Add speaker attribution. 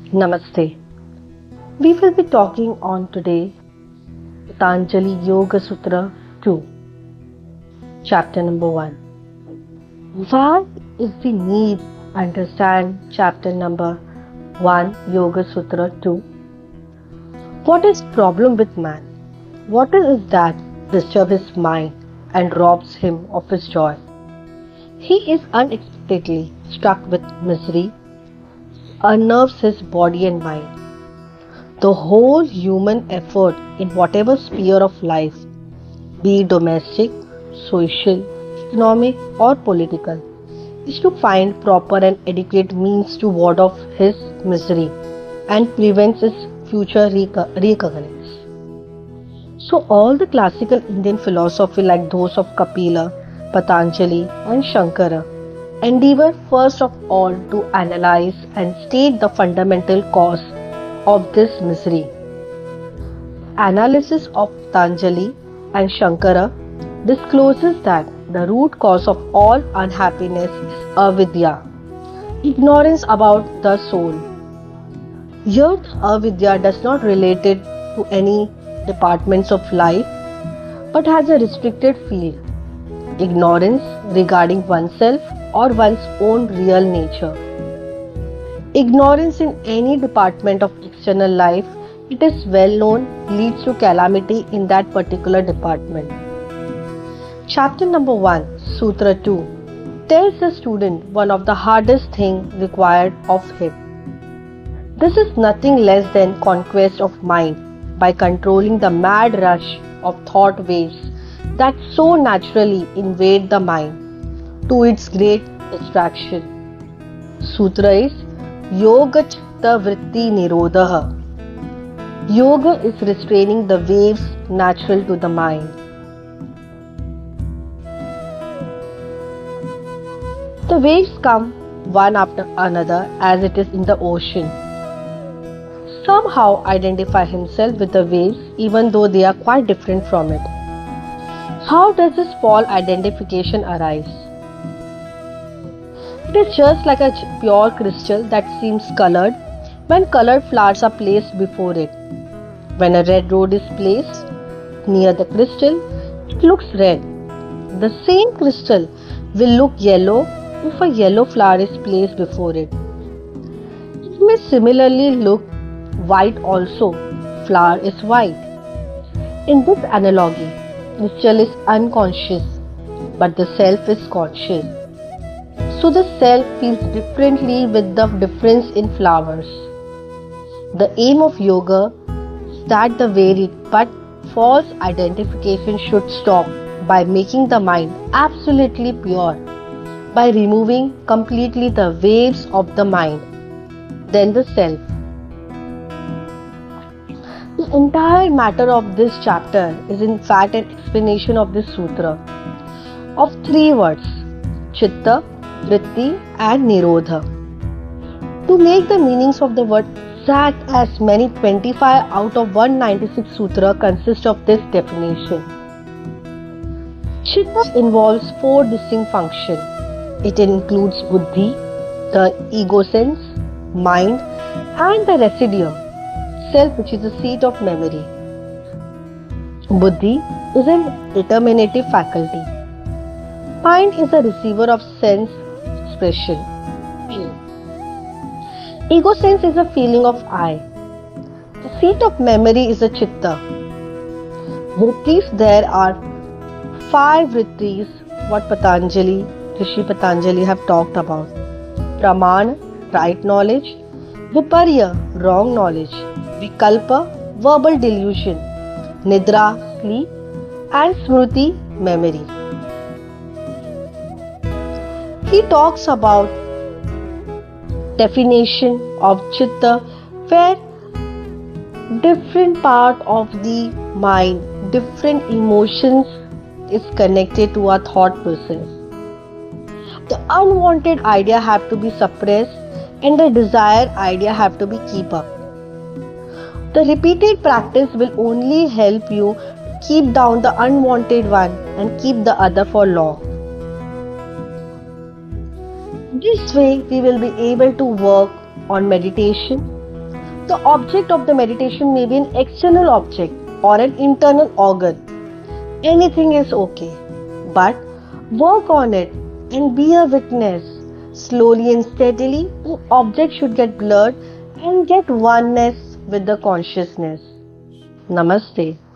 Speaker 1: Namaste. We will be talking on today Patanjali Yoga Sutra 2, chapter number 1. Why is the need to understand chapter number 1 Yoga Sutra 2? What is problem with man? What is it that disturbs his mind and robs him of his joy? He is unexpectedly struck with misery, unnerves his body and mind. The whole human effort in whatever sphere of life, be it domestic, social, economic, or political, is to find proper and adequate means to ward off his misery and prevent its future recurrence. So, all the classical Indian philosophy, like those of Kapila, Patanjali, and Shankara, endeavor first of all to analyze and state the fundamental cause of this misery. Analysis of Patanjali and Shankara discloses that the root cause of all unhappiness is avidya, ignorance about the soul. Here, avidya does not relate it to any departments of life, but has a restricted field: ignorance regarding oneself or one's own real nature. Ignorance in any department of external life, it is well known, leads to calamity in that particular department. Chapter number 1, Sutra 2, tells the student one of the hardest things required of him. This is nothing less than conquest of mind by controlling the mad rush of thought waves that so naturally invade the mind to its great distraction. Sutra is Yoga Chitta Vritti Nirodha. Yoga is restraining the waves natural to the mind. The waves come one after another as it is in the ocean. Somehow identify himself with the waves even though they are quite different from it. How does this false identification arise? It is just like a pure crystal that seems colored when colored flowers are placed before it. When a red rose is placed near the crystal, it looks red. The same crystal will look yellow if a yellow flower is placed before it. It may similarly look white also, flower is white. In this analogy, crystal is unconscious, but the self is conscious. So the self feels differently with the difference in flowers. The aim of yoga is that the varied but false identification should stop by making the mind absolutely pure, by removing completely the waves of the mind, then the self. The entire matter of this chapter is in fact an explanation of this sutra of 3 words: Chitta, Vritti and Nirodha. To make the meanings of the word exact, as many 25 out of 196 sutra consist of this definition. Chitta involves 4 distinct functions. It includes buddhi, the ego sense, mind, and the residuum, self, which is the seat of memory. Buddhi is a determinative faculty. Mind is a receiver of sense expression. Ego sense is a feeling of I. The seat of memory is a chitta. Vrittis, there are 5 vrittis, what Rishi Patanjali have talked about. Pramana, right knowledge; Viparya, wrong knowledge; Vikalpa, verbal delusion; Nidra, sleep; and Smriti, memory. He talks about definition of chitta, where different part of the mind, different emotions is connected to our thought process. The unwanted idea have to be suppressed and the desired idea have to be keep up. The repeated practice will only help you keep down the unwanted one and keep the other for long. This way we will be able to work on meditation, The object of the meditation may be an external object or an internal organ. Anything is okay, but work on it and be a witness. Slowly and steadily, the object should get blurred and get oneness with the consciousness. Namaste.